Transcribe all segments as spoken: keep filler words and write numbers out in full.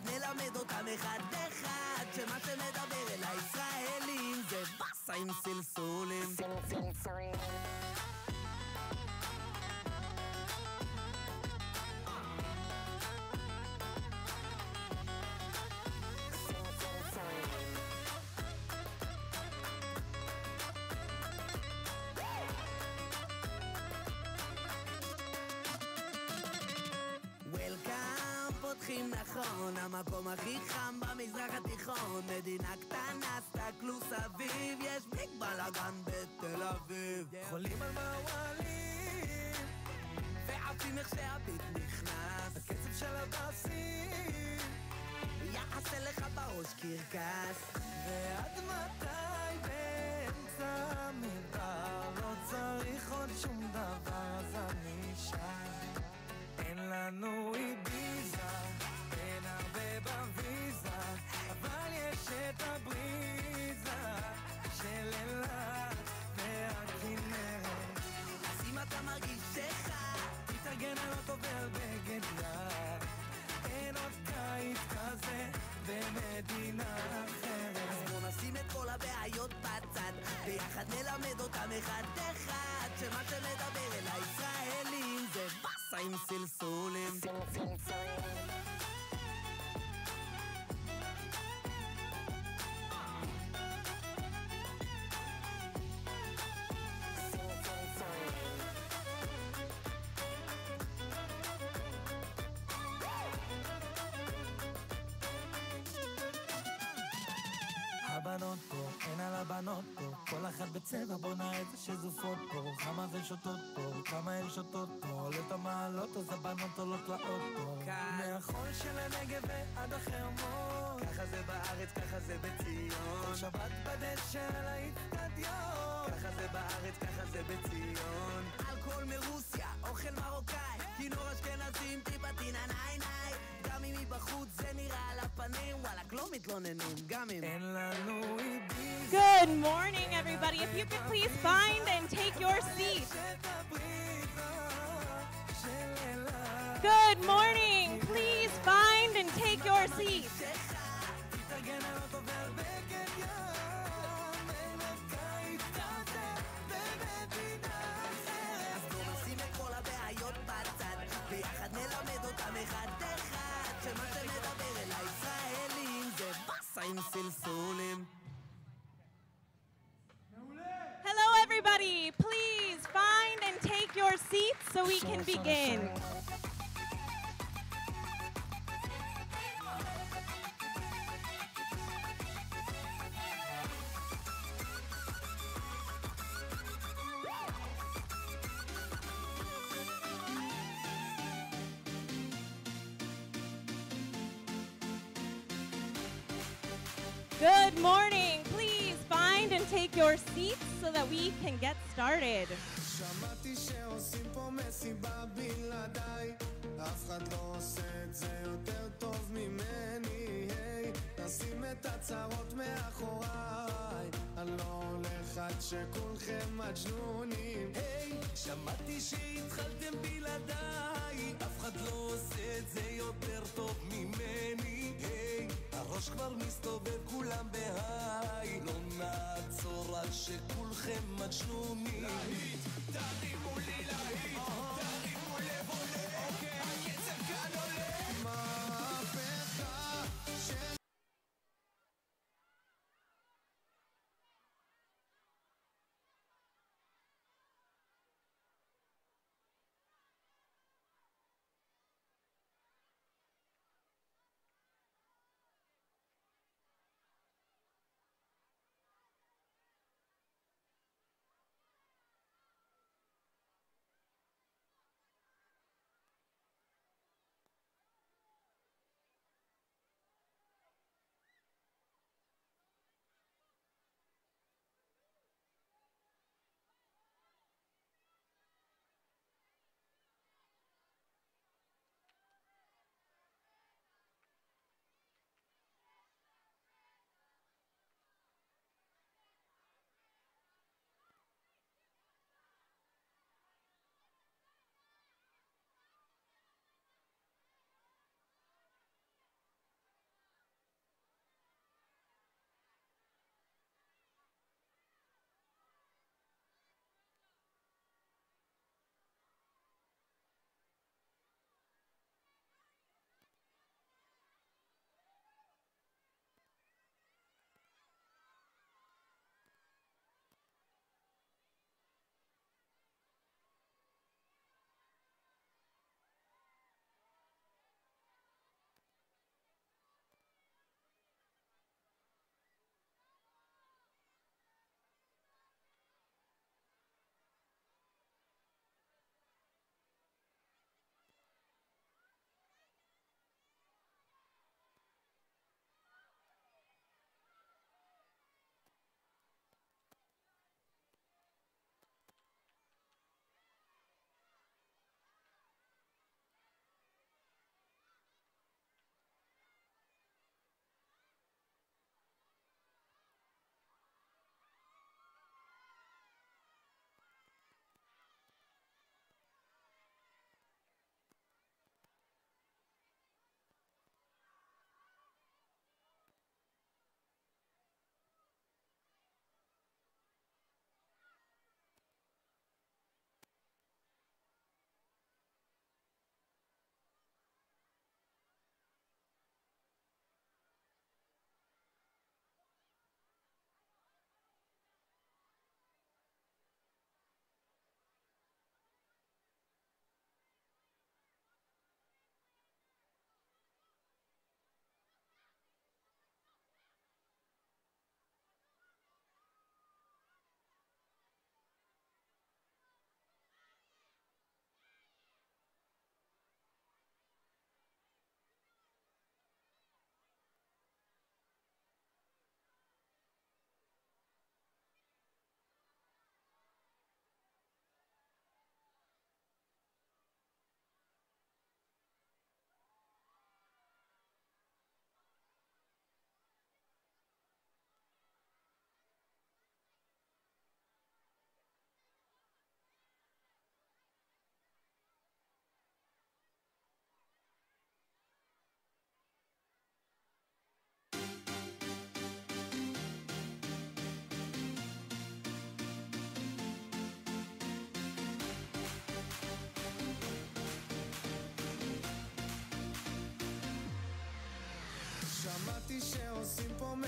נלמד אותם אחד אחד, שמה שמדבר אל הישראלים זה בסה עם סלסולים. סלסולים. פותחים נכון, המקום הכי חם במזרח התיכון. מדינה קטנה, סתכלו סביב, יש ביג בלגן בתל אביב. חולים על מעולים ועפים איך שהביט נכנס, הקצב של הבאסים יעשה לך בראש קרקס. ועד מתי באמצע מדבר לא צריך עוד שום דבר, אז אני שם. אין לנו איביזה, אין הרבה בוויזה, אבל יש את הבריזה של אילת והכנרת. אז אם אתה מרגיש שכה, תתארגן על אוטו ועל בגד יד. אין עוד קיץ כזה במדינה אחרת. אז בוא נשים את כל הבעיות בצד, ביחד נלמד אותם אחד אחד, שמה שמדבר אל הישראלים זה בסה עם סלסולים. סלסולים. הבנות פה, אין על הבנות פה, כל אחת בצבע בונה את זה שזופות פה. כמה זה שותות פה, כמה הן שותות פה, עולות המעלות אז הבנות עולות לאוטו. מהחול של הנגב ועד החרמון, ככה זה בארץ, ככה זה בציון. כל שבת בדשא על האצטדיון, ככה זה בארץ, ככה זה בציון. אלכוהול מרוסיה, אוכל מרוקאי, כינור אשכנזים, טיפה טינה ניי ניי. גם אם היא בחוץ זה נראה על הפנים, וואלק לא מתלוננים, גם אם אין לנו איביזה. Good morning everybody, if you could please find and take your seat. Good morning, please find and take your seat. ביחד נלמד אותם אחד אחד, שמה שמדבר אל הישראלים זה בסה עם סלסולים. Hello everybody, please find and take your seats so we can begin. Good morning. Please find and take your seats so that we can get started. שמעתי שעושים פה מסיבה בלעדיי, אף אחד לא עושה את זה יותר טוב ממני. היי, נשים את הצרות מאחוריי, אני לא הולך עד שכולכם מג'נונים. היי, שמעתי שהתחלתם בלעדיי, אף אחד לא עושה את זה יותר טוב ממני. היי, הראש כבר מסתובב כולם בהיי, לא נעצור עד שכולכם מג'נונים. להיט, תרימו לי להיט, תרימו לב עולה, הקצב כאן עולה. מהפכה של...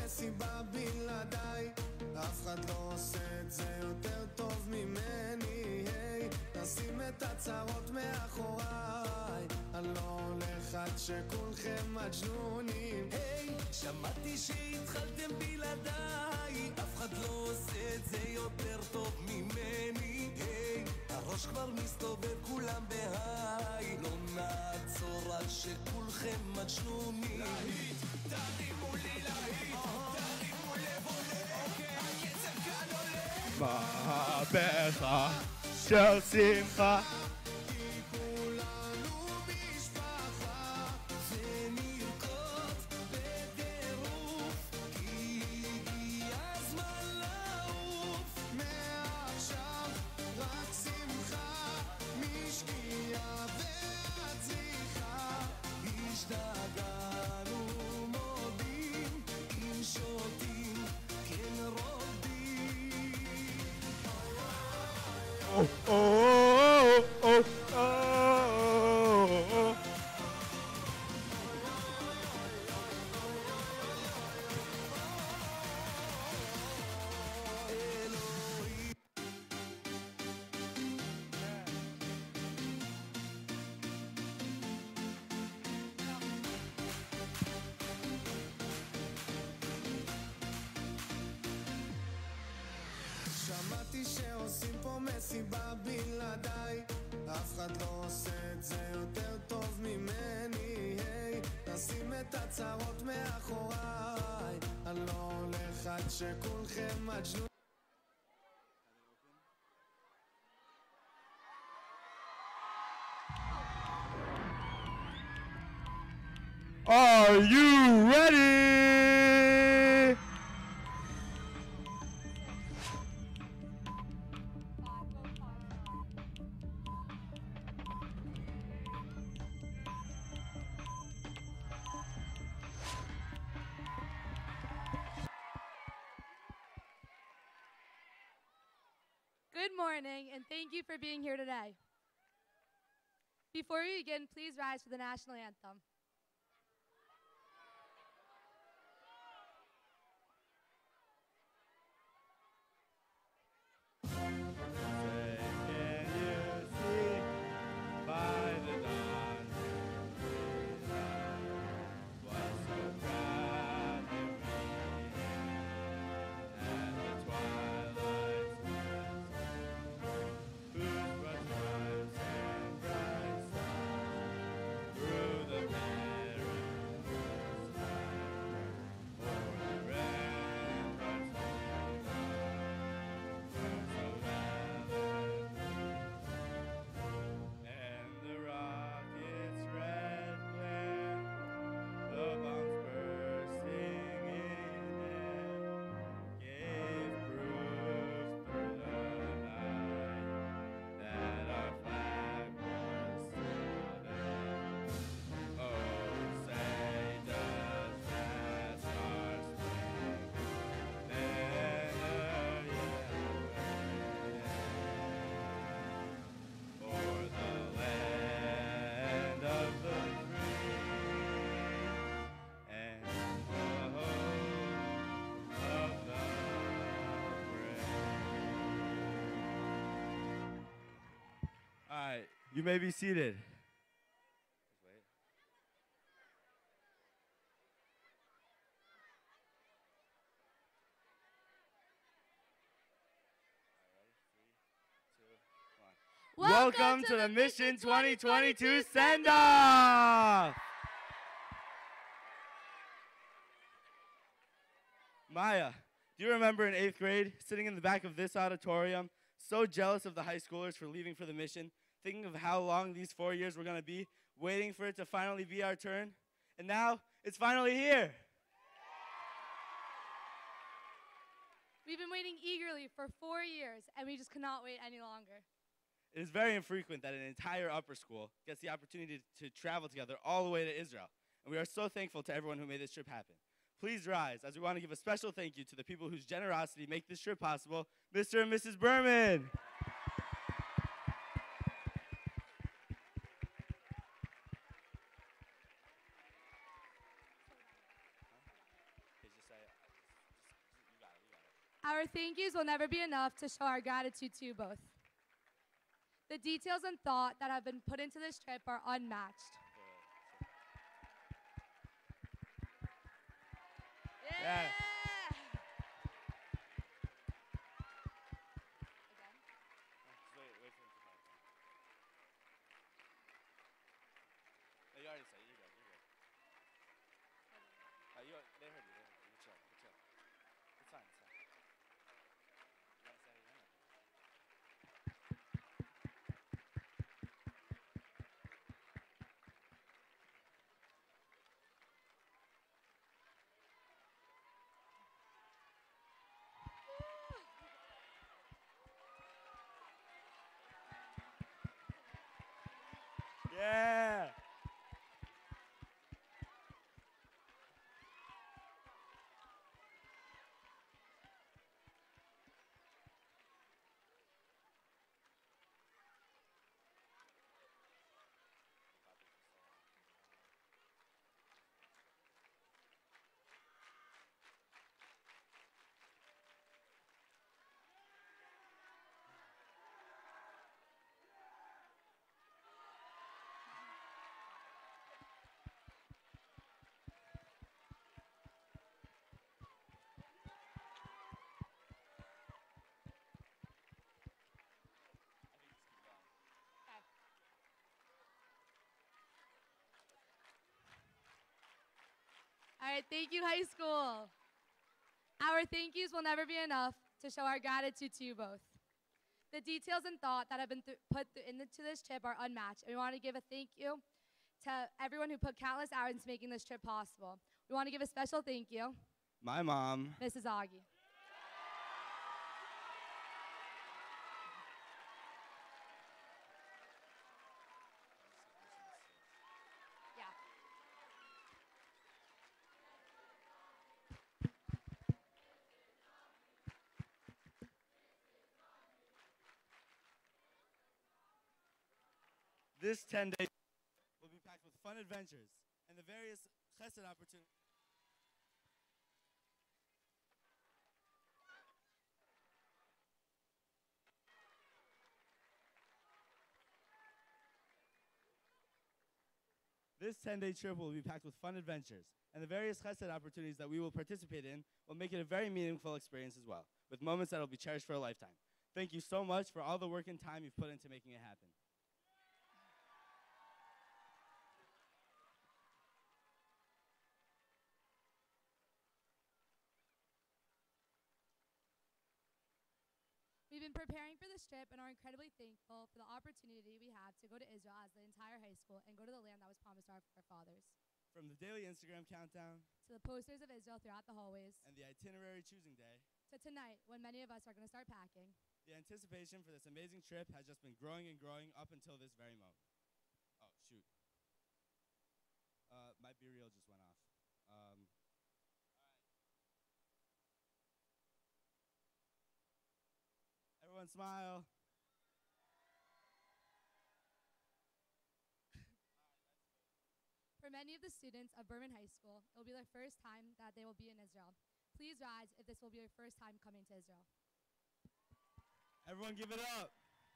מסיבה בלעדיי, אף אחד לא עושה את זה יותר טוב ממני. היי, נשים את הצרות מאחוריי, אני לא הולך עד שכולכם מג'נונים. היי, שמעתי שהתחלתם בלעדיי, אף אחד לא עושה את זה יותר טוב ממני. היי, הראש כבר מסתובב כולם בהיי, לא נעצור עד שכולכם מג'נונים. להיט, תרימו לי להיט, תרימו לב עולה, הקצב כאן עולה. מהפכה של שמחה, כי כולנו משפחה, ונרקוד בטירוף, כי הגיע הזמן לעוף. מעכשיו רק שמחה, משקיעה ועד זריחה. השתגענו מודים, אם שותים כן רוקדים. או או או או. שמעתי שעושים פה מסיבה בלעדיי, אף אחד לא עושה את זה יותר טוב ממני. היי, נשים את הצרות מאחוריי, אני לא הולך עד שכולכם מג'נונים. Are you ready? Good morning, and thank you for being here today. Before we begin, please rise for the national anthem. All right, you may be seated. Welcome to the Mission twenty twenty-two send-off! Maya, do you remember in eighth grade, sitting in the back of this auditorium, so jealous of the high schoolers for leaving for the mission, thinking of how long these four years were going to be, waiting for it to finally be our turn? And now, it's finally here. We've been waiting eagerly for four years, and we just cannot wait any longer. It is very infrequent that an entire upper school gets the opportunity to travel together all the way to Israel. And we are so thankful to everyone who made this trip happen. Please rise as we want to give a special thank you to the people whose generosity make this trip possible, Mister and Missus Berman. Our thank yous will never be enough to show our gratitude to you both. The details and thought that have been put into this trip are unmatched. Yeah. Wait, wait for him to come. No, you already said it. You're good. You're good. Uh, you, they heard you. They heard you. You chill. You chill. It's fine. It's fine. You want to say it again? Yeah. All right, thank you, high school. Our thank yous will never be enough to show our gratitude to you both. The details and thought that have been th- put th- into this trip are unmatched, and we want to give a thank you to everyone who put countless hours into making this trip possible. We want to give a special thank you, My mom. Missus Augie. Yeah. This ten-day will be packed with fun adventures and the various chesed opportunities. This ten-day trip will be packed with fun adventures, and the various chesed opportunities that we will participate in will make it a very meaningful experience as well, with moments that will be cherished for a lifetime. Thank you so much for all the work and time you've put into making it happen. We've been preparing for this trip and are incredibly thankful for the opportunity we have to go to Israel as the entire high school and go to the land that was promised our forefathers. From the daily Instagram countdown To the posters of Israel throughout the hallways, and the itinerary choosing day, to tonight when many of us are going to start packing, the anticipation for this amazing trip has just been growing and growing up until this very moment. Oh, shoot. Uh, my Be Real just went off. Um, everyone smile. for many of the students of Berman High School, it will be their first time that they will be in Israel. Please rise if this will be your first time coming to Israel. Everyone give it up.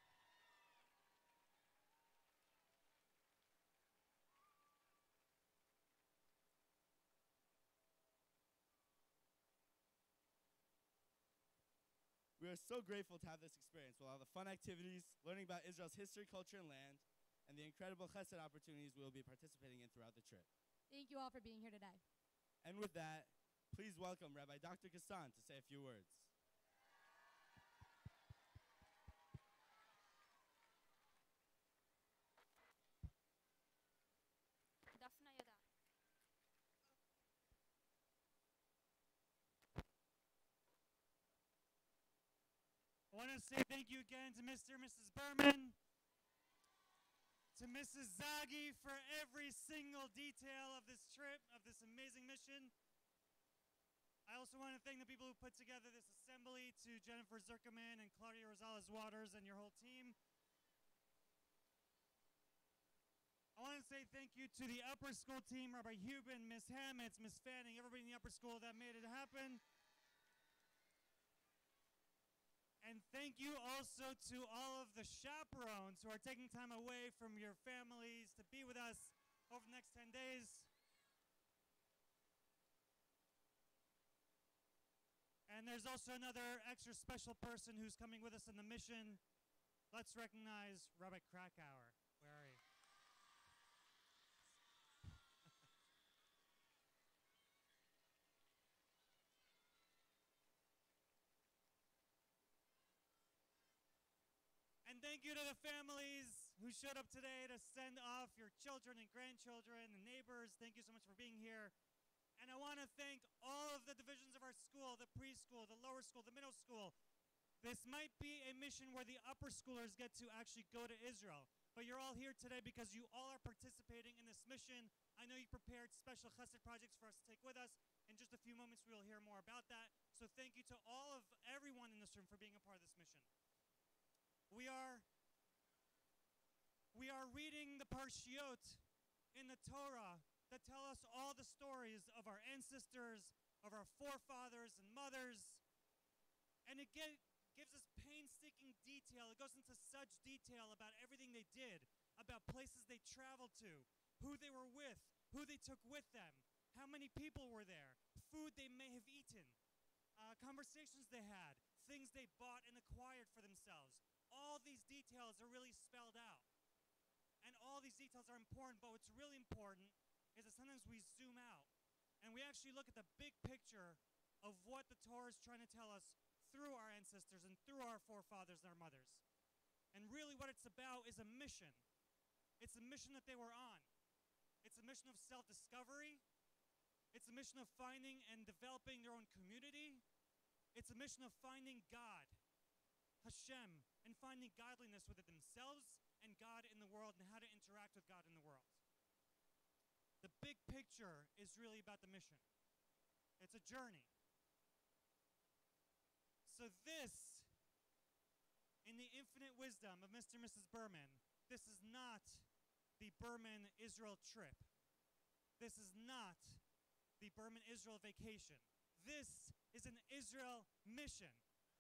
We are so grateful to have this experience with all the fun activities, learning about Israel's history, culture, and land, and the incredible chesed opportunities we will be participating in throughout the trip. Thank you all for being here today. And with that, please welcome Rabbi Doctor Kassan to say a few words. I want to say thank you again to Mister and Missus Berman, to Missus Zagi for every single detail of this trip, of this amazing mission. I also want to thank the people who put together this assembly, to Jennifer Zerkaman and Claudia Rosales Waters and your whole team. I want to say thank you to the upper school team, Rabbi Hubin, Miss Hammonds, Miss Fanning, everybody in the upper school that made it happen. And thank you also to all of the chaperones who are taking time away from your families to be with us over the next ten days. And there's also another extra special person who's coming with us in the mission. Let's recognize Rabbi Krakauer. Where are you? And thank you to the families who showed up today to send off your children and grandchildren and neighbors. Thank you so much for being here. And I want to thank all of the divisions of our school, the preschool, the lower school, the middle school. This might be a mission where the upper schoolers get to actually go to Israel. But you're all here today because you all are participating in this mission. I know you prepared special chesed projects for us to take with us. In just a few moments, we will hear more about that. So thank you to all of everyone in this room for being a part of this mission. We are, we are reading the Parshiot in the Torah that tell us all the stories of our ancestors, of our forefathers and mothers. And it get, gives us painstaking detail. It goes into such detail about everything they did, about places they traveled to, who they were with, who they took with them, how many people were there, food they may have eaten, uh, conversations they had, things they bought and acquired for themselves. All these details are really spelled out. And all these details are important, but what's really important is that sometimes we zoom out and we actually look at the big picture of what the Torah is trying to tell us through our ancestors and through our forefathers and our mothers. And really what it's about is a mission. It's a mission that they were on. It's a mission of self-discovery. It's a mission of finding and developing their own community. It's a mission of finding God, Hashem, and finding godliness within themselves and God in the world and how to interact with God in the world. The big picture is really about the mission. It's a journey. So this, in the infinite wisdom of Mister and Missus Berman, this is not the Berman Israel trip. This is not the Berman Israel vacation. This is an Israel mission.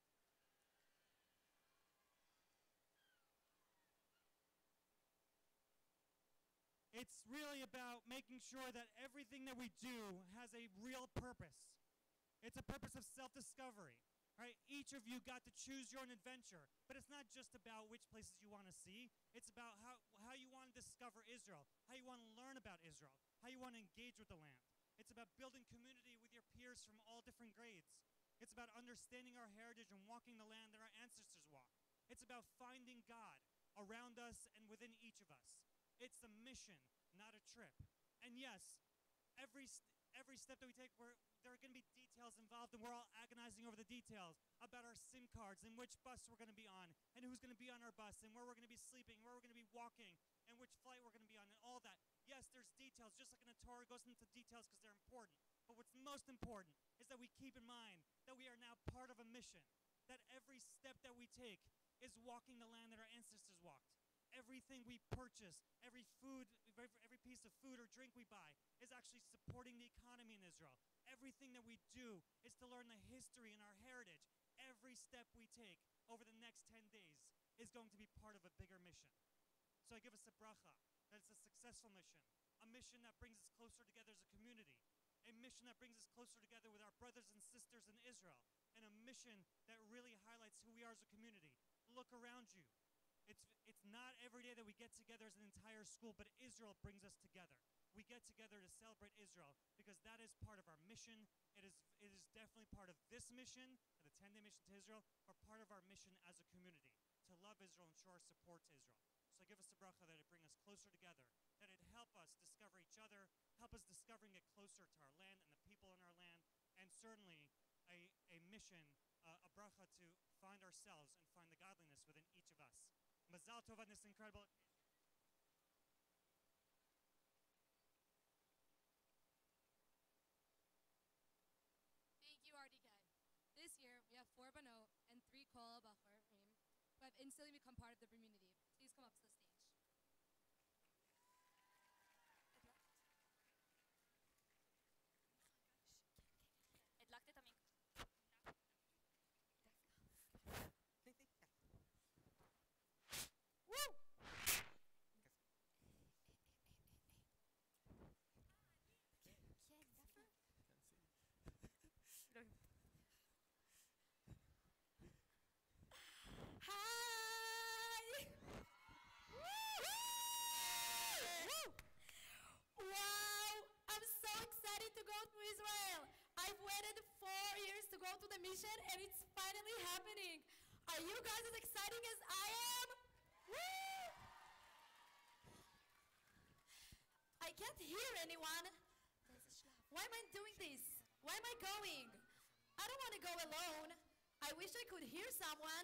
It's really about making sure that everything that we do has a real purpose. It's a purpose of self-discovery, right? Each of you got to choose your own adventure, but it's not just about which places you want to see. It's about how, how you want to discover Israel, how you want to learn about Israel, how you want to engage with the land. It's about building community with your peers from all different grades. It's about understanding our heritage and walking the land that our ancestors walked. It's about finding God around us and within each of us. It's a mission, not a trip. And yes, every st- every step that we take, we're, there are going to be details involved, and we're all agonizing over the details about our SIM cards and which bus we're going to be on, and who's going to be on our bus, and where we're going to be sleeping, where we're going to be walking, and which flight we're going to be on, and all that. Yes, there's details, just like in the Torah, it goes into details because they're important. But what's most important is that we keep in mind that we are now part of a mission, that every step that we take is walking the land that our ancestors walked. Everything we purchase, every food, every piece of food or drink we buy is actually supporting the economy in Israel. Everything that we do is to learn the history and our heritage. Every step we take over the next ten days is going to be part of a bigger mission. So I give us a bracha that it's a successful mission, a mission that brings us closer together as a community, a mission that brings us closer together with our brothers and sisters in Israel, and a mission that really highlights who we are as a community. Look around you. It's, it's not every day that we get together as an entire school, but Israel brings us together. We get together to celebrate Israel because that is part of our mission. It is, it is definitely part of this mission, the ten-day mission to Israel, or part of our mission as a community, to love Israel and show our support to Israel. So give us a bracha that it bring us closer together, that it help us discover each other, help us discovering it closer to our land and the people in our land, and certainly a, a mission, uh, a bracha to find ourselves and find the godliness within each of us. Mazal tov on this incredible occasion. Thank you, R D K. This year, we have four Banot and three Kol Bacharim who have instantly become part of the community. Please come up to the stage. to go to Israel. I've waited four years to go to the mission, and it's finally happening. Are you guys as exciting as I am? Woo! I can't hear anyone. Why am I doing this? Why am I going? I don't want to go alone. I wish I could hear someone.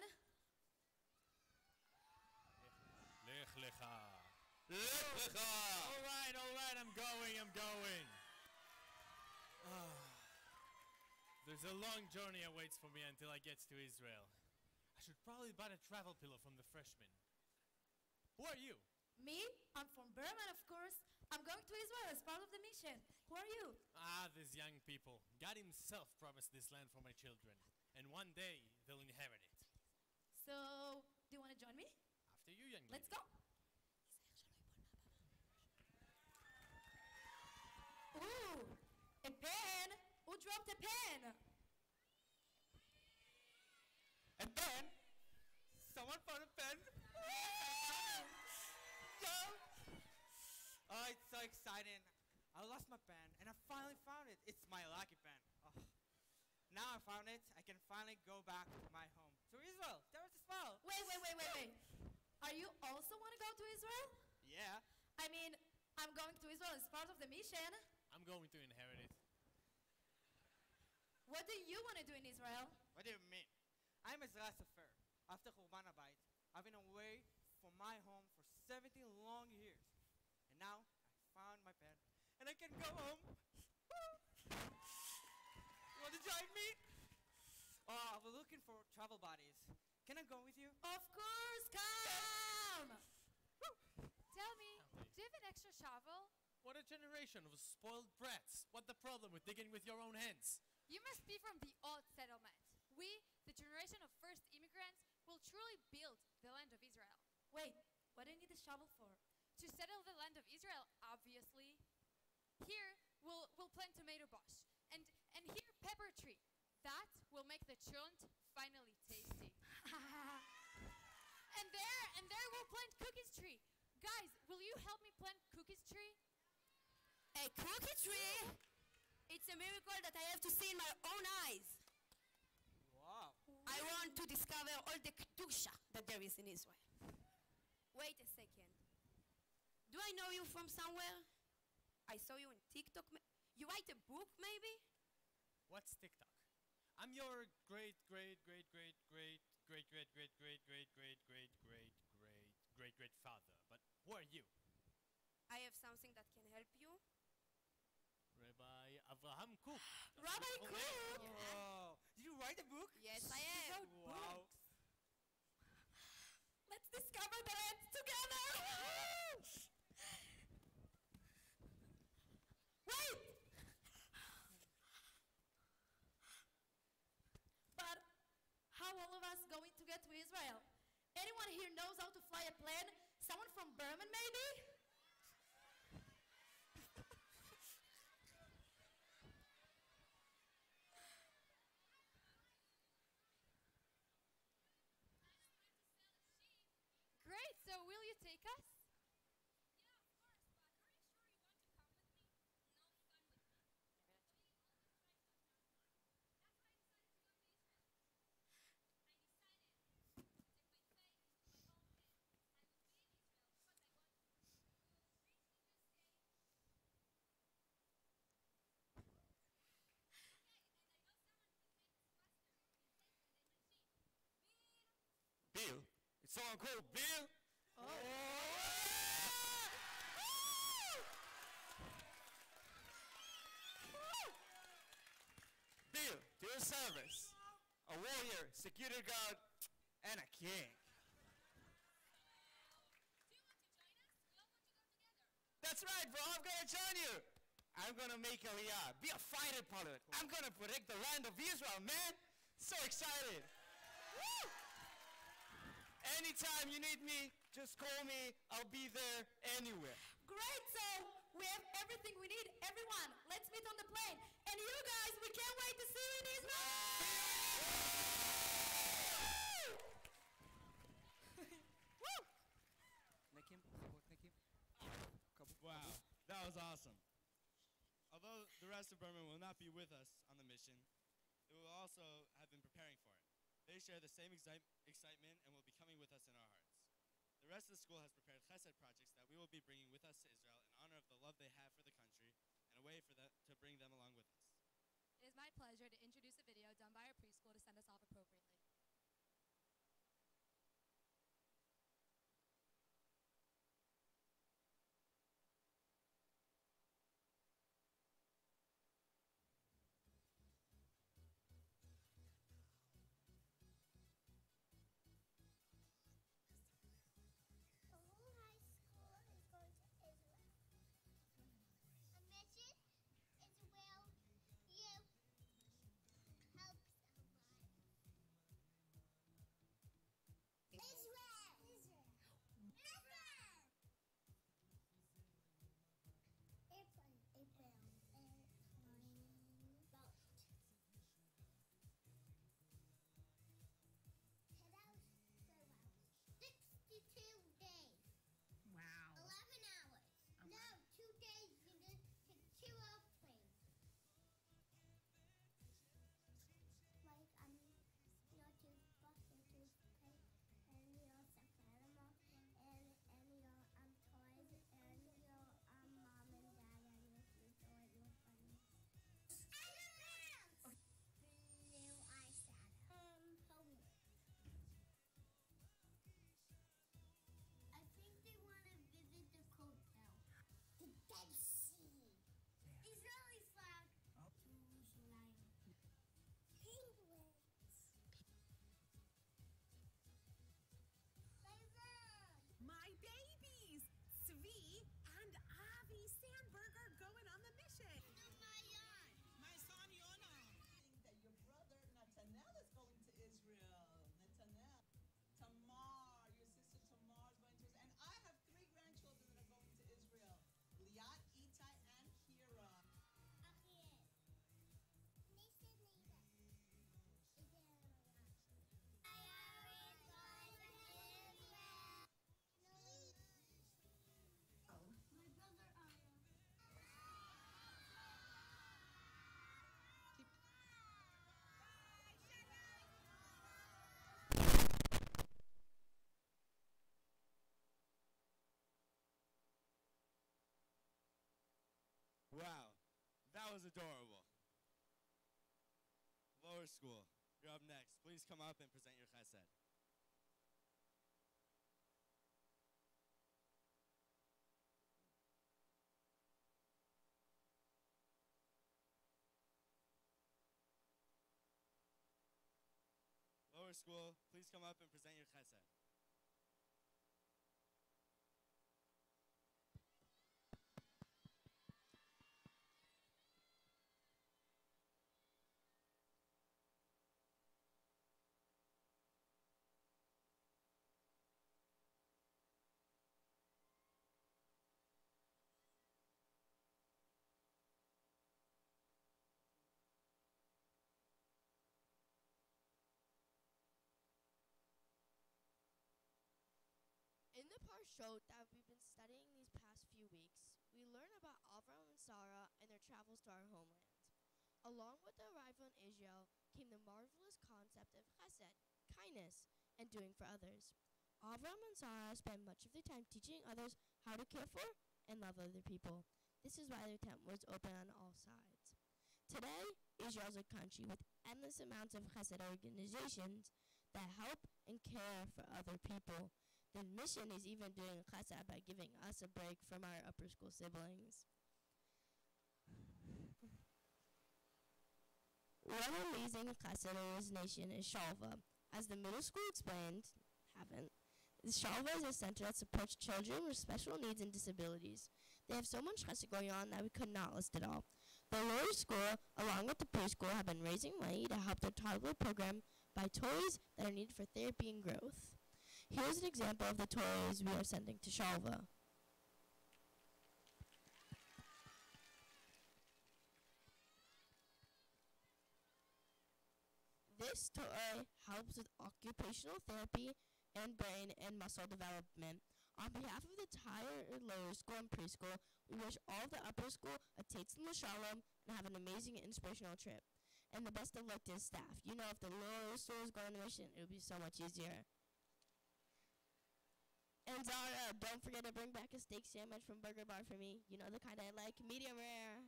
Lech lecha. Lech lecha. All right, all right, I'm going, I'm going. Ah. There's a long journey awaits for me until I get to Israel. I should probably buy a travel pillow from the freshmen. Who are you? Me? I'm from Berman, of course. I'm going to Israel as part of the mission. Who are you? Ah, these young people. God himself promised this land for my children. And one day, they'll inherit it. So, do you want to join me? After you, young lady. Let's go. Ooh, a pen. Who dropped a pen? A pen? Someone found a pen? Oh, it's so exciting. I lost my pen, and I finally found it. It's my lucky pen. Oh. Now I found it, I can finally go back to my home. To Israel, Teretz Israel. Wait, wait, wait, wait, wait. Are you also want to go to Israel? Yeah. I mean, I'm going to Israel as part of the mission. I'm going to inherit it. What do you want to do in Israel? What do you mean? I'm Ezra Sefer. After Churban Habayit, I've been away from my home for seventeen long years. And now, I found my pen, and I can go home. You want to join me? Oh, we're looking for travel buddies. Can I go with you? Of course, come! Tell me, do you have an extra shovel? What a generation of spoiled brats. What the problem with digging with your own hands? You must be from the old settlement. We, the generation of first immigrants, will truly build the land of Israel. Wait, what do you need a shovel for? To settle the land of Israel, obviously. Here, we'll, we'll plant tomato bush. And, and here, pepper tree. That will make the chunt finally tasty. And there, and there we'll plant cookies tree. Guys, will you help me plant cookies tree? A cookie tree? It's a miracle that I have to see in my own eyes. Wow. I want to discover all the kedusha that there is in Israel. Wait a second. Do I know you from somewhere? I saw you in TikTok. You write a book, maybe? What's TikTok? I'm your great, great, great, great, great, great, great, great, great, great, great, great, great, great, great, great father. But who are you? I have something that can help you. Rabbi Avraham Kook. Rabbi Kook! Oh, did you write a book? Yes, I have. Wow. Let's discover the land together! Wait! But how all of us going to get to Israel? Anyone here knows how to fly a plane? Someone from Berman, maybe? Great, so will you take us? Bill? It's someone called Bill? Bill, to your service. A warrior, security guard, and a king. That's right, bro. I'm gonna join you. I'm gonna make Aliyah. Be a fighter pilot. I'm gonna protect the land of Israel, man. So excited. Woo! Anytime you need me, just call me. I'll be there anywhere. Great, so we have everything we need. Everyone, let's meet on the plane. And you guys, we can't wait to see you in Israel! Woo! Wow, that was awesome. Although the rest of Berman will not be with us on the mission, they will also have been preparing for it. They share the same excite excitement and will be coming with us in our hearts. The rest of the school has prepared chesed projects that we will be bringing with us to Israel in honor of the love they have for the country and a way for them to bring them along with us. It is my pleasure to introduce a video done by our preschool to send us off appropriately. The whole high school is going to Israel. A mission is where you help someone. Israel! Israel! Israel! Airplane, airplane, airplane, boat. Head out, go out. sixty-two days. Wow. eleven hours. No, two days you did take two airplanes. Like, um, your toothbrush, your toothpaste, and your stuffed animal, and, and your, um, toys, and your, um, mom and dad, and your future, and your friends. Animals! New eyeshadow. Um, homework. I think they want to visit the hotel. The Dead Sea. Israeli flag. Jerusalem. Penguins. My babies, Svi and Avi Sandberger going on the mission. My son Yona. That your brother Nathaniel is going to Israel. Nathaniel. Tamar, your sister Tamar is going to Israel. And I have three grandchildren that are going to Israel. Liat, Itai, and Hira. My brother Anna. Wow, that was adorable. Lower school, you're up next. Please come up and present your chesed. Lower school, please come up and present your chesed. In the parashot that we've been studying these past few weeks, we learn about Avram and Sarah and their travels to our homeland. Along with their arrival in Israel came the marvelous concept of chesed, kindness, and doing for others. Avram and Sarah spent much of their time teaching others how to care for and love other people. This is why their tent was open on all sides. Today, Israel is a country with endless amounts of chesed organizations that help and care for other people. The mission is even doing chesed by giving us a break from our upper school siblings. One amazing chesed organization is Shalva. As the middle school explained, haven't, Shalva is a center that supports children with special needs and disabilities. They have so much chesed going on that we could not list it all. The lower school, along with the preschool, have been raising money to help their toddler program buy toys that are needed for therapy and growth. Here's an example of the toys we are sending to Shalva. This toy helps with occupational therapy and brain and muscle development. On behalf of the entire lower school and preschool, we wish all the upper school a Tates and Shalom and have an amazing and inspirational trip. And the best of luck to the staff. You know, if the lower school is going on a mission, it would be so much easier. And Zara, don't forget to bring back a steak sandwich from Burger Bar for me. You know the kind I like, medium rare.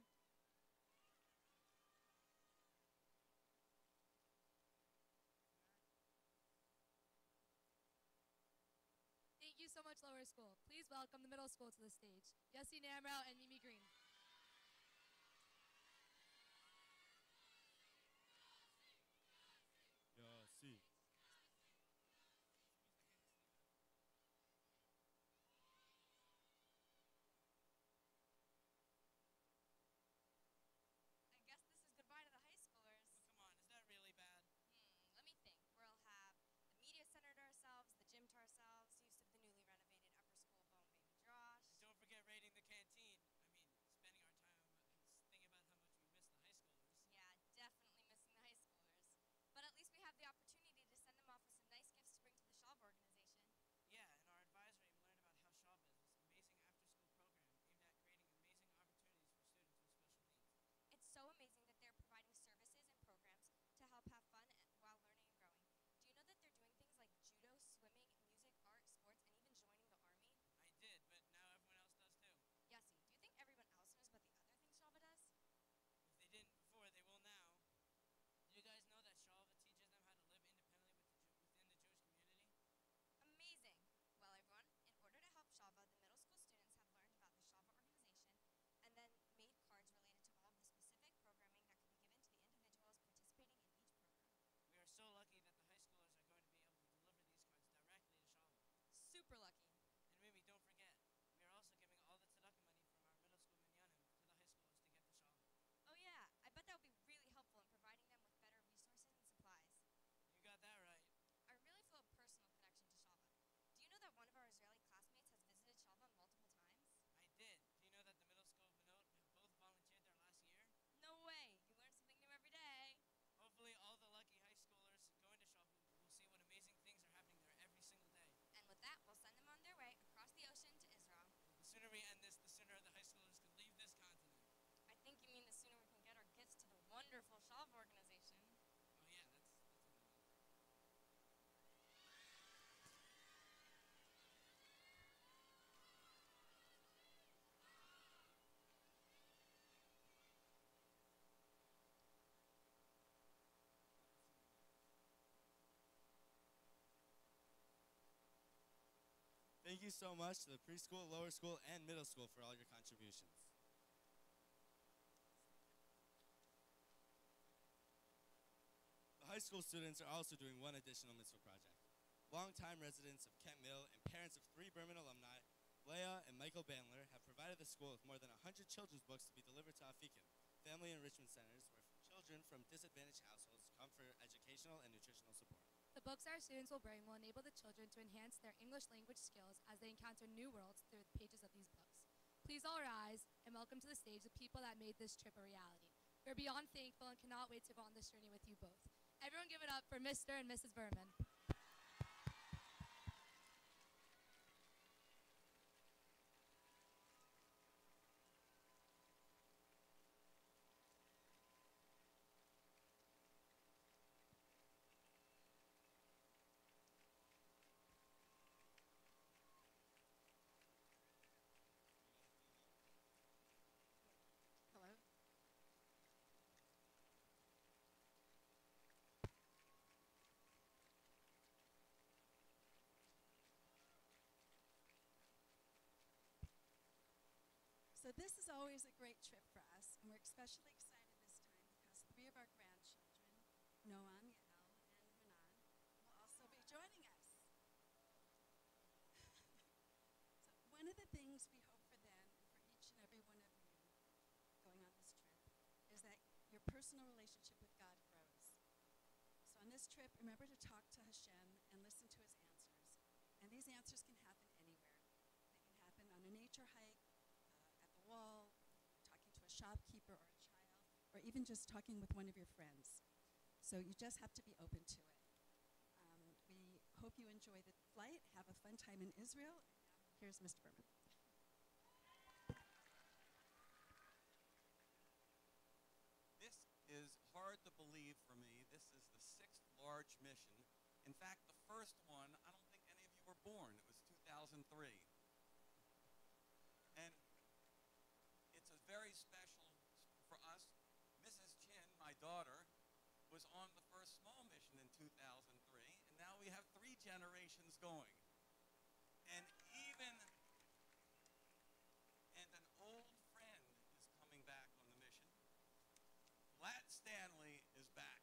Thank you so much, lower school. Please welcome the middle school to the stage. Yessi Namrao and Mimi Green. Yossi. I guess this is goodbye to the high schoolers. Oh, come on, is that really bad? Hmm, let me think. We'll have the media center to ourselves, the gym to ourselves, use of the newly renovated upper school Bone Baby Josh. And don't forget raiding the canteen. I mean, spending our time uh, thinking about how much we miss the high schoolers. Yeah, definitely missing the high schoolers. But at least we have the opportunity to send them off with some nice gifts to bring to the Shaw organization. Yeah, in our advisory, we learned about how Shaw is this amazing after-school program aimed at creating amazing opportunities for students with special needs. It's so amazing that they're providing services and programs to help have fun a- while learning and growing. Do you know that they're doing things like judo, swimming, music, art, sports, and even joining the Army? I did, but now everyone else does too. Yessi, do you think everyone else knows about the other things Shava does? If they didn't before, they will now. Do you guys know that Shalva teaches them how to live independently with the Jew- within the Jewish community? Amazing. Well, everyone, in order to help Shava, the middle school students have learned about the Shava organization and then made cards related to all of the specific programming that could be given to the individuals participating in each program. We are so lucky that the high schoolers are going to be able to deliver these cards directly to Shalva. Super lucky. And Mimi, don't forget, we are also giving all the tzedakah money from our middle school minyanim to the high schoolers to get to Shalva. Oh yeah, I bet that would be really helpful in providing them with better resources and supplies. You got that right. I really feel a personal connection to Shava. Do you know that one of our Israeli classmates has visited Shava multiple times? I did. Do you know that the middle school of Minot have both volunteered there last year? No way. You learn something new every day. Hopefully all the lucky high schoolers going to Shalva will see what amazing things are happening there every single day. And with that, we'll send them on their way across the ocean to Israel. The sooner we end this, the sooner the high schoolers can leave this continent. I think you mean the sooner we can get our gifts to the wonderful Shava organization. Oh yeah, that's that's what I meant. Thank you so much to the preschool, lower school, and middle school for all your contributions. The high school students are also doing one additional mitzvah project. Longtime residents of Kent Mill and parents of three Berman alumni, Leah and Michael Bandler, have provided the school with more than one hundred children's books to be delivered to Afikim, family enrichment centers where children from disadvantaged households come for educational and nutritional support. The books our students will bring will enable the children to enhance their English language skills as they encounter new worlds through the pages of these books. Please all rise and welcome to the stage the people that made this trip a reality. We're beyond thankful and cannot wait to go on this journey with you both. Everyone give it up for Mister and Missus Berman. Hello. So this is always a great trip for us, and we're especially excited this time because three of our grandchildren, Noam, Yael, and Manan, will also be joining us. So one of the things we hope for them and for each and every one of you going on this trip is that your personal relationship with God grows. So on this trip, remember to talk to Hashem and listen to his answers. And these answers can happen anywhere. They can happen on a nature hike, uh, at the wall, talking to a shopkeeper or a child, or even just talking with one of your friends. So you just have to be open to it. Um, we hope you enjoy the flight, have a fun time in Israel, and now Here's Mister Berman. This is hard to believe for me. This is the sixth large mission. In fact, the first one, I don't think any of you were born. It was two thousand three. And it's a very special for us. Missus Chin, my daughter, was on the first small mission in two thousand three, and now we have three generations going. And even, and an old friend is coming back on the mission. Lat Stanley is back.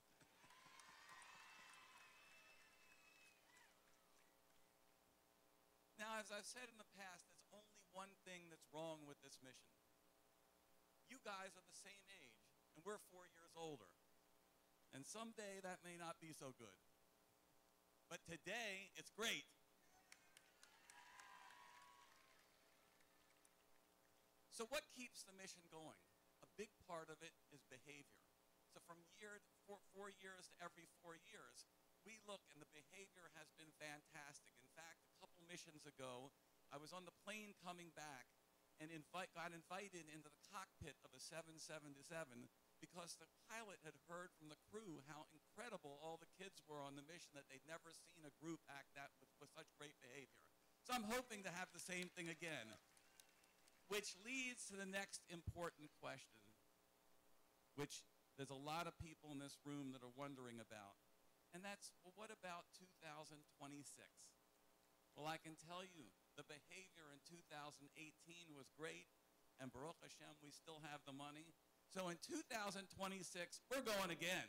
Now, as I've said in the past, there's only one thing that's wrong with this mission. You guys are the same age, and we're four years older. And someday that may not be so good. But today, it's great. So what keeps the mission going? A big part of it is behavior. So from year to four, four years to every four years, we look and the behavior has been fantastic. In fact, a couple missions ago, I was on the plane coming back and invite, got invited into the cockpit of a seven seventy-seven because the pilot had heard from the crew how incredible all the kids were on the mission, that they'd never seen a group act that with, with such great behavior. So I'm hoping to have the same thing again, which leads to the next important question, which there's a lot of people in this room that are wondering about. And that's, well, what about two thousand twenty-six? Well, I can tell you the behavior in two thousand eighteen was great, and Baruch Hashem, we still have the money. So in two thousand twenty-six, we're going again.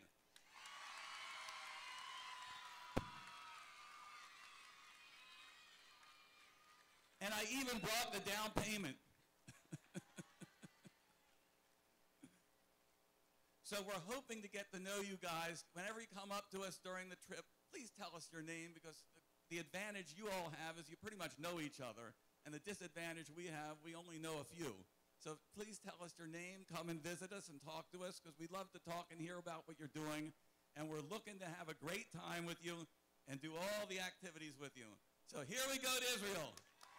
And I even brought the down payment. So we're hoping to get to know you guys. Whenever you come up to us during the trip, please tell us your name, because the, the advantage you all have is you pretty much know each other, and the disadvantage we have, we only know a few. So please tell us your name, come and visit us and talk to us, because we'd love to talk and hear about what you're doing, and we're looking to have a great time with you and do all the activities with you. So here we go to Israel.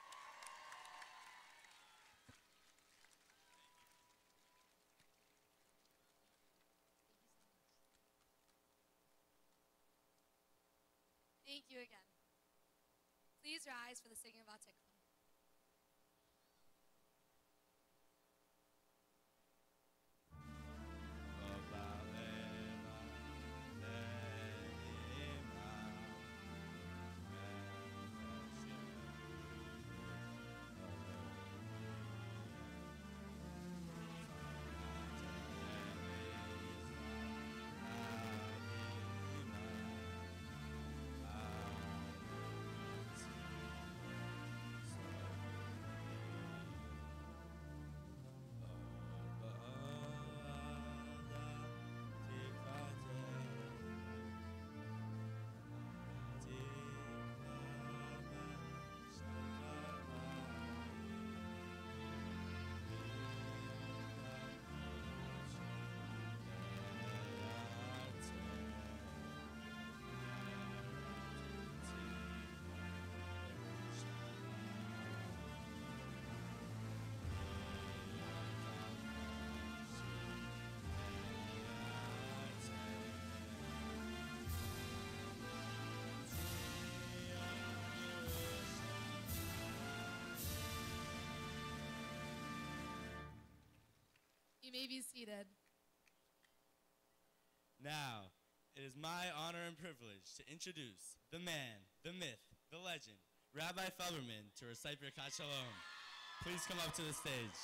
Thank you again. Please rise for the singing of Atikva. You may be seated. Now, it is my honor and privilege to introduce the man, the myth, the legend, Rabbi Felberman, to recite Birkat Shalom. Please come up to the stage.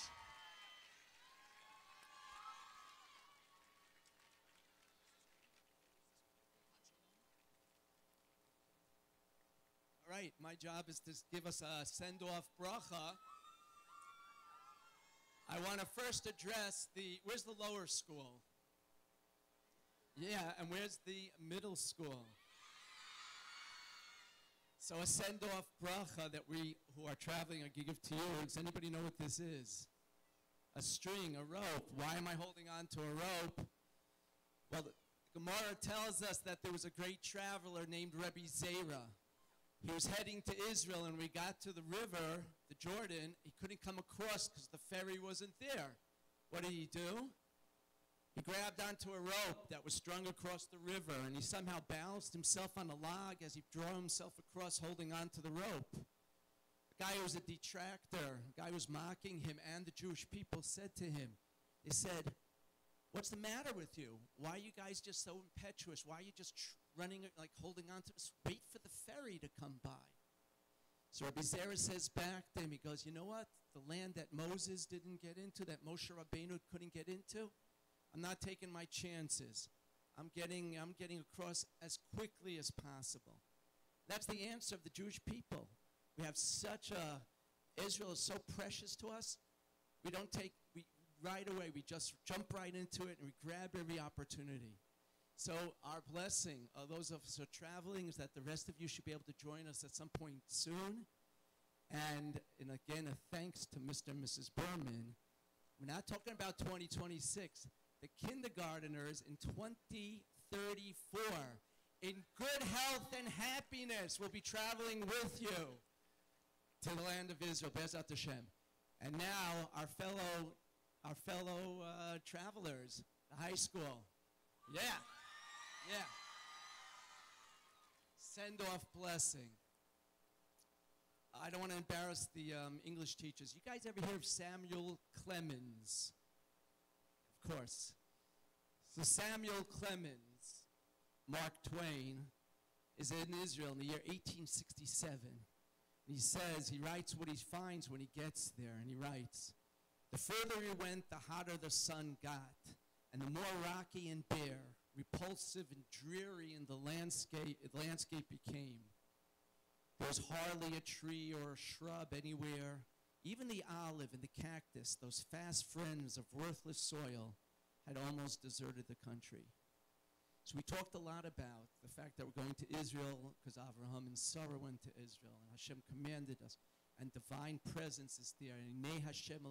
All right, my job is to give us a send-off bracha. I want to first address the, where's the lower school? Yeah, and where's the middle school? So a send-off bracha that we who are traveling are give to you. Does anybody know what this is? A string, a rope. Why am I holding on to a rope? Well, the Gemara tells us that there was a great traveler named Rebbe Zera. He was heading to Israel, and when we got to the river, the Jordan, he couldn't come across because the ferry wasn't there. What did he do? He grabbed onto a rope that was strung across the river, and he somehow balanced himself on a log as he drew himself across, holding onto the rope. A guy who was a detractor, a guy who was mocking him and the Jewish people, said to him, they said, "What's the matter with you? Why are you guys just so impetuous? Why are you just tr- running, like holding on to us? Wait for the ferry to come by." So Rabbi Zera says back to him, he goes, "You know what? The land that Moses didn't get into, that Moshe Rabbeinu couldn't get into, I'm not taking my chances. I'm getting, I'm getting across as quickly as possible." That's the answer of the Jewish people. We have such a, Israel is so precious to us. We don't take, we right away, we just jump right into it and we grab every opportunity. So our blessing of those of us who are traveling is that the rest of you should be able to join us at some point soon. And, and again, a thanks to Mister and Missus Berman. We're not talking about twenty twenty-six. The kindergarteners in twenty thirty-four, in good health and happiness, will be traveling with you to the land of Israel, Bezat Hashem. And now our fellow, our fellow uh, travelers, the high school. Yeah, yeah. Send-off blessing. I don't want to embarrass the um, English teachers. You guys ever hear of Samuel Clemens? Of course. So Samuel Clemens, Mark Twain, is in Israel in the year eighteen sixty-seven. And he says, he writes what he finds when he gets there, and he writes, "The further he went, the hotter the sun got, and the more rocky and bare, repulsive and dreary in the landscape, landscape became. There was hardly a tree or a shrub anywhere. Even the olive and the cactus, those fast friends of worthless soil, had almost deserted the country." So we talked a lot about the fact that we're going to Israel because Avraham and Sarah went to Israel, and Hashem commanded us, and divine presence is there. We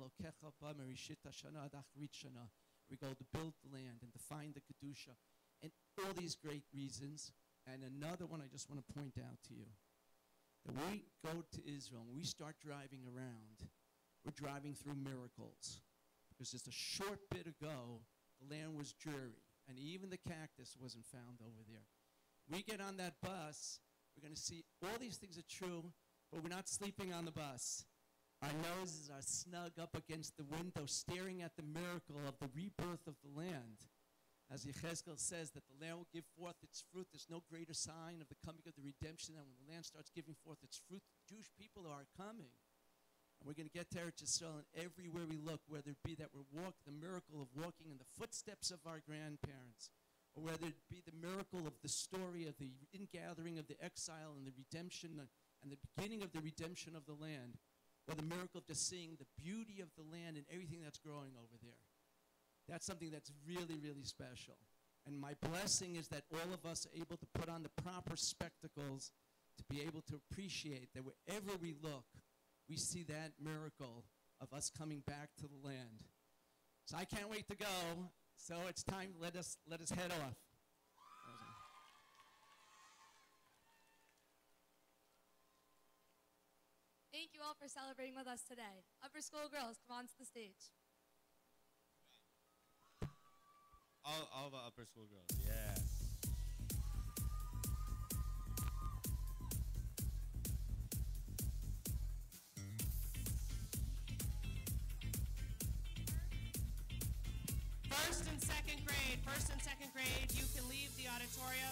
go to build the land and to find the Kedusha, and all these great reasons. And another one I just want to point out to you. That when we go to Israel, when we start driving around, we're driving through miracles. Because just a short bit ago, the land was dreary, and even the cactus wasn't found over there. We get on that bus, we're going to see all these things are true, but we're not sleeping on the bus. Our noses are snug up against the window, staring at the miracle of the rebirth of the land. As Yechezkel says, that the land will give forth its fruit. There's no greater sign of the coming of the redemption than when the land starts giving forth its fruit. The Jewish people are coming. And we're going to get to Eretz Yisrael, and everywhere we look, whether it be that we're walking, the miracle of walking in the footsteps of our grandparents, or whether it be the miracle of the story of the ingathering of the exile and the redemption and the beginning of the redemption of the land, or the miracle of just seeing the beauty of the land and everything that's growing over there. That's something that's really, really special. And my blessing is that all of us are able to put on the proper spectacles to be able to appreciate that wherever we look, we see that miracle of us coming back to the land. So I can't wait to go. So it's time, let us, let us head off. Thank you all for celebrating with us today. Upper school girls, come on to the stage. All, all the upper school girls, yeah. First and second grade, first and second grade, you can leave the auditorium.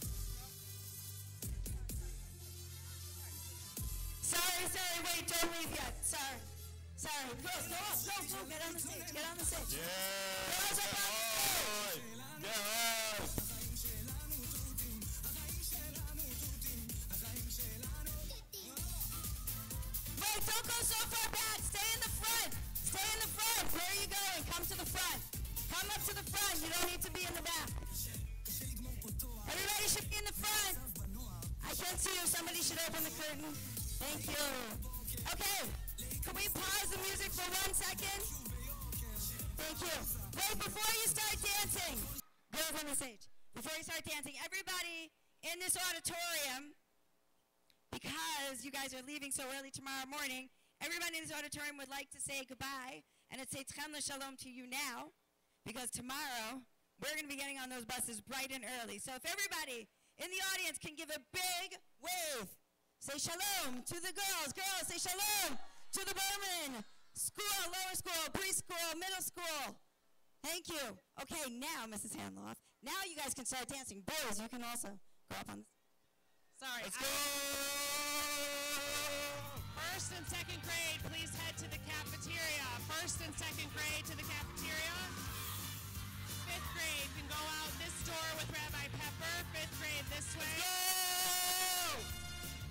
Sorry, sorry, wait, don't leave yet. Sorry. Sorry. Go, go up, go, go, get on the stage, get on the stage. Yeah. Girls up on the stage. Wait, don't go so far back. Stay in the front. Stay in the front. Where are you going? Come to the front. Come up to the front. You don't need to be in the back. Everybody should be in the front. I can't see you. Somebody should open the curtain. Thank you. Okay. Can we pause the music for one second? Thank you. Wait, before you start dancing, girls on the stage, before you start dancing, everybody in this auditorium, because you guys are leaving so early tomorrow morning, everybody in this auditorium would like to say goodbye, and it's Tzchem Shalom to you now, because tomorrow we're going to be getting on those buses bright and early. So if everybody in the audience can give a big wave, say shalom to the girls. Girls, say shalom to the Berman School, lower school, preschool, middle school. Thank you. Okay, now, Missus Hanloff, now you guys can start dancing. Boys, you can also go up on this. Sorry. Let's go. First and second grade, please head to the cafeteria. First and second grade to the cafeteria. Fifth grade can go out this door with Rabbi Pepper. Fifth grade this way. Let's go.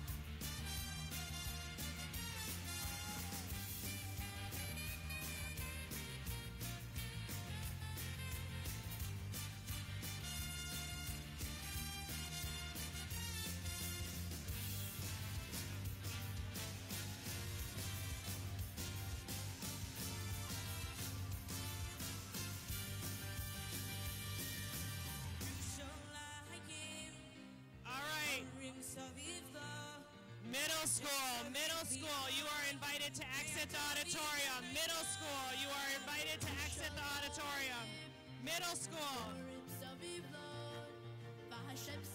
Middle school, middle school, you are invited to exit the auditorium. Middle school, you are invited to exit the auditorium. Middle school.